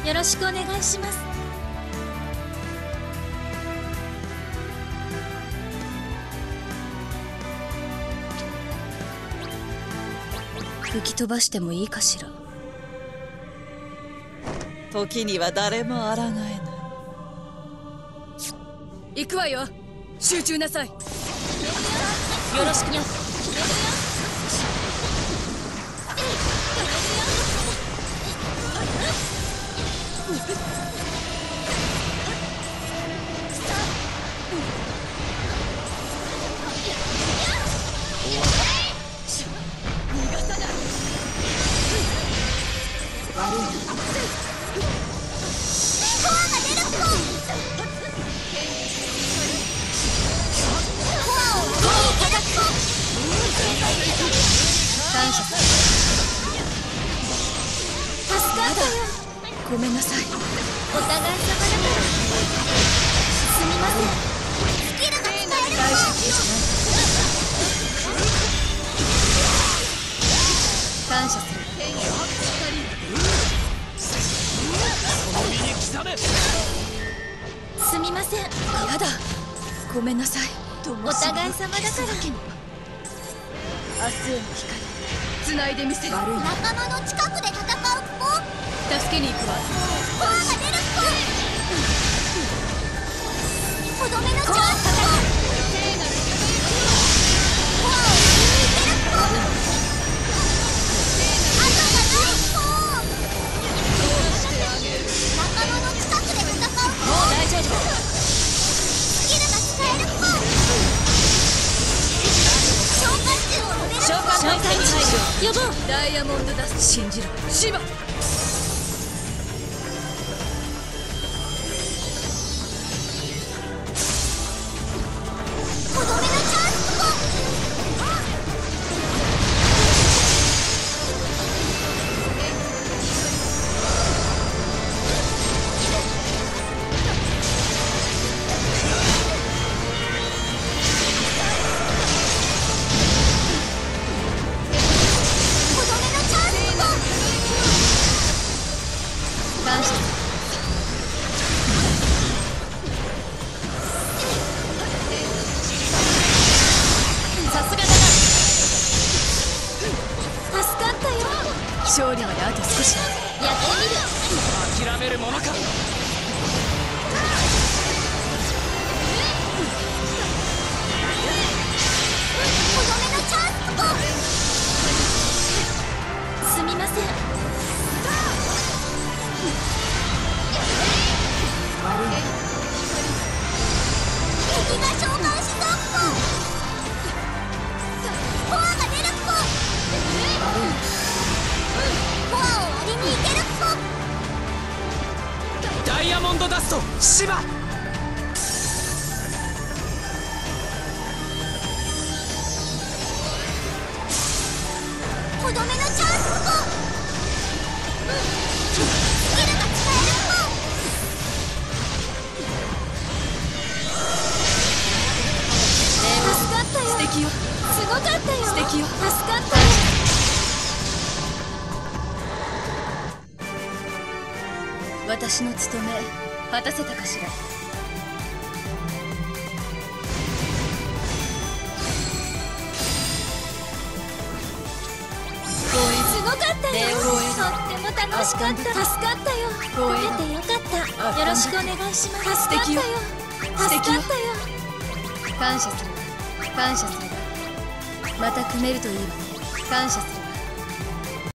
よろしくお願いします。吹き飛ばしてもいいかしら。 時には誰も抗えない。 行くわよ。集中なさい。よろしくね。感謝する。助かったよ。ごめんなさい。お互い様だからすみません。スキルが使える。大した気じゃない。感謝する。すみません。やだ。ごめんなさい。お互い様だから。明日への光つないでみせる。仲間の近くで戦う子助けに行くわ。コアが出る子とどめのチャンス。コアを抜いてる子。後がない子。仲間の近くで戦う子。もう大丈夫。スキルが使える子。召喚体に入る。呼ぼう。ダイヤモンドダスト。信じろシバ。とどめのチャンス。勝利まであと少し。やってみる。諦めるものか。とどめのチャンス。すみません。敵が召喚しそうっぽ。コアが出るっぽ。コアを割りにいけるっぽ。ダイヤモンドダストシバ。とどめのチャンスっぽ。スキルが使えるっぽ。助かったよ。素敵よ。すごかったよ。素敵よ。助かったよ。私の務め果たせたかしら。すごかったよ。とっても楽しかった。助かったよ。来れてよかった。よろしくお願いします。助かったよ。助かったよ。感謝する。感謝する。また組めるといいわね。感謝する。